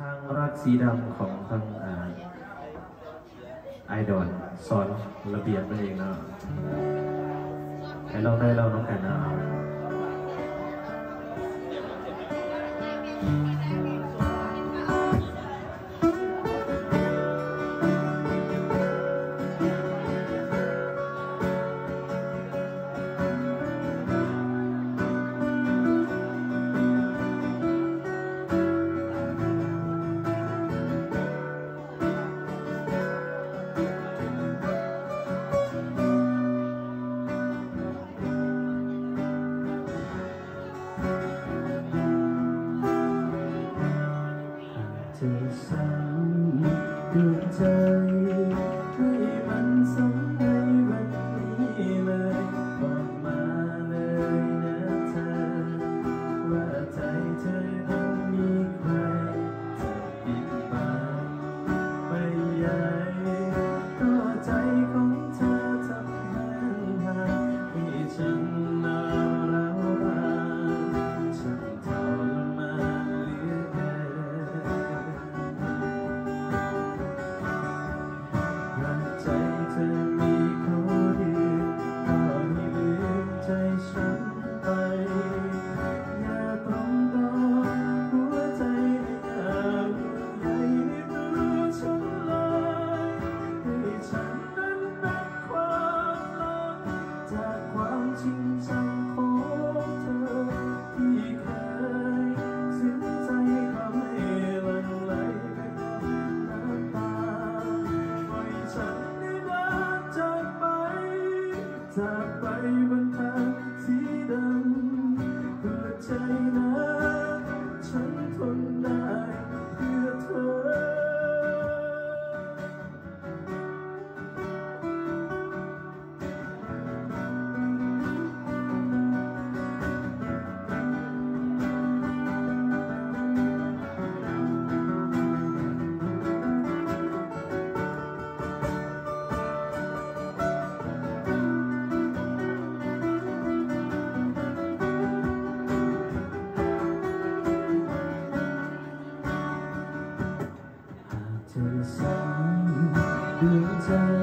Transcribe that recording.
างรักสีดำของทางไอดอลสอนระเบียบนั่นเองนะให้เราได้เราน้องกันนะสั่งดวงใจให้มันสมในวันนี้เลยบอกมาเลยนะเธอว่าใจเธอนั้นมีใครจะปิดบังไม่ใหญ่ก็ใจของเธอทำให้ให้ฉันน่าร้าวรานฉันทรมานเหลือเกินใจเธอมีเขาดีก็ไม่ลืมใจฉันไปอย่าตรงต่อหัวใจอย่าใหญ่ในตัวฉันเลยให้ฉันนั้นเป็นความหลังจากความจริงจังของเธอที่เคยสิ้นใจทำให้หลั่งไหลไปกับน้ำตาปล่อยฉันได้เดินจากไปบนทางสีดำเพื่อใจนะฉันทนได้เพื่อเธอเธอสั่งดวงใจ